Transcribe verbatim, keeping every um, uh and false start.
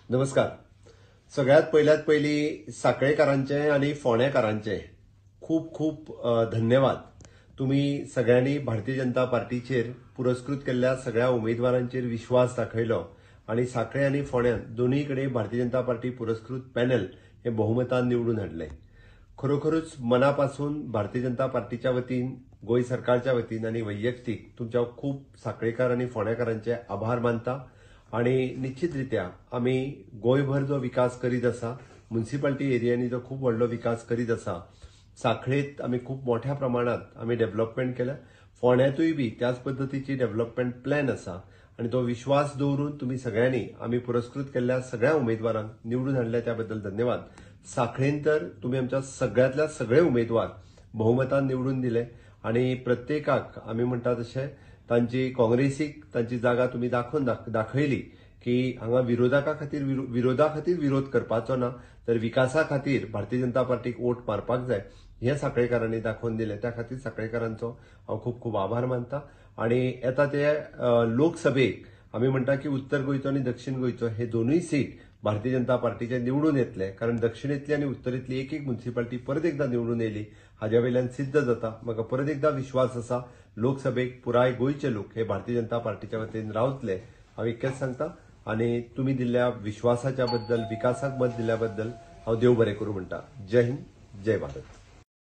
नमस्कार. सगळ्यात पहिल्यात पहिली साखळेकारांचे आणि फोंडेकारांचे खूप खूप अ, धन्यवाद. तुम्ही सगळ्यांनी भारतीय जनता पार्टीचेर पुरस्कृत केल्ल्या सगळ्या उमेदवारांचेर विश्वास दाखयलो आणि साखळे आणि फोंड्यान दोन्ही कडेन भारतीय जनता पार्टी पुरस्कृत पॅनल हे बहुमतान निवडून हाडले. खरोखरच मनापासून भारतीय जनता पार्टीच्या वतीन, गोय सरकारच्या वतीन आणि वैयक्तीक तुमच्या खूप साखळेकार आणि फोंडेकारांचे आभार मानता. आणि निश्चितरित्या आम्ही गोयभर जो विकास करीत आसा, म्युनिसिपालिटी एरियांनी जो खूप व्हडलो विकास करीत आसा, साखळेत आम्ही खूप मोठ्या प्रमाणात आम्ही डेव्हलपमेंट केलं. फोंड्यातूय बी त्याच पद्धतीची डेव्हलपमेंट प्लॅन आसा आणि तो विश्वास दवरून तुम्ही सगळ्यांनी आम्ही पुरस्कृत केलेल्या सगळ्या उमेदवारांक निवडून हाडल्या त्याबद्दल धन्यवाद. साखळेन तर तुम्ही आमच्या सगळ्यातल्या सगळे उमेदवार बहुमतान निवडून दिले आणि प्रत्येकाक आम्ही म्हणटा तशें तांची काँग्रेसीक तांची जागा तुम्ही दाखोवन दाखयली की हांगा विरोधका खातीर विरोधा खातीर विरोध करपाचो ना, तर विकासा खातीर भारतीय जनता पार्टीक वोट मारपाक जाय हे साखळेकारांनी दाखोवन दिले. त्या खातीर साखळेकारांचो हांव खूप खूप आभार मानता. आणि येता ते लोकसभेक आम्ही म्हणटा की उत्तर गोंयचो आणि दक्षिण गोंयचो हे दोनूय सीट भारतीय जनता पार्टीचे निवडून येतले, कारण दक्षिणेतली आणि उत्तरेतली एक एक म्युनिसिपालिटी परत एकदा निवडून येयली हाज्या वयल्यान सिद्ध जाता. म्हाका परत एकदा विश्वास आसा लोकसभेक पुराय गोंयचे लोक हे भारतीय जनता पार्टीच्या वतीन रावतले. हांव इतकेंच सांगता आणि तुम्ही दिल्ल्या विश्वासाच्या बद्दल, विकासाक मत दिल्या बद्दल हांव देव बरें करूं म्हणटा. जय हिंद, जय भारत.